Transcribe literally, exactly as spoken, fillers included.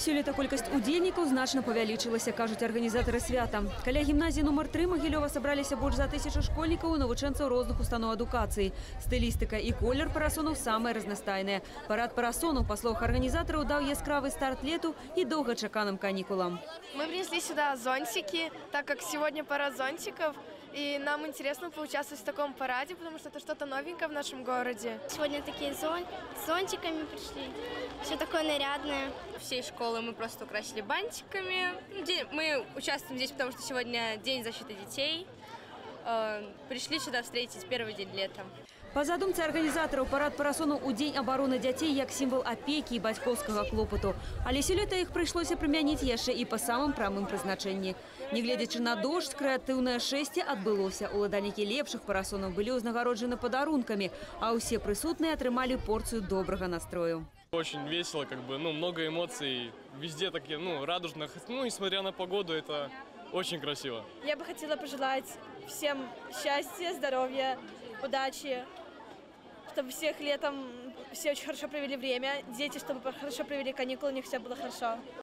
Сёлета колькасць удзельнікаў значна павялічылася, кажуць арганізатары свята. Каля гімназіі нумар тры Магілёва сабраліся больш за тысячу школьнікаў і навучэнцаў розных устаноў адукацыі. Стылістыка і колер парасонаў самыя разнастайныя. Парад парасонаў, па словах арганізатараў, даў яскравый старт лету и долгочаканным каникулам. Мы принесли сюда зонтики, так как сегодня парад зонтиков. И нам интересно поучаствовать в таком параде, потому что это что-то новенькое в нашем городе. Сегодня такие зон... с зонтиками пришли. Все такое нарядное. Всей школы мы просто украсили бантиками. Мы участвуем здесь, потому что сегодня День защиты детей. Пришли сюда встретить первый день лета. По задумце арганізатараў, парад парасонаў у Дзень абароны дзяцей як сімвал апекі і бацькоўскага клопату. Але сёлета іх прыйшлося прымяніць яшчэ і па самым прамым прызначэнні. Нягледзячы на дождь, крэатыўнае шэсце адбылося. Уладальнікі лепшых парасонаў былі ўзнагароджаны падарункамі, а ўсе прысутныя атрымалі порцию добрага настрою. Очень весело, как бы, ну, много эмоций, везде такие, ну, радужных. Ну, несмотря на погоду, это очень красиво. Я бы хотела пожелать всем счастья, здоровья, удачи, чтобы всех летом все очень хорошо провели время, дети, чтобы хорошо провели каникулы, у них все было хорошо.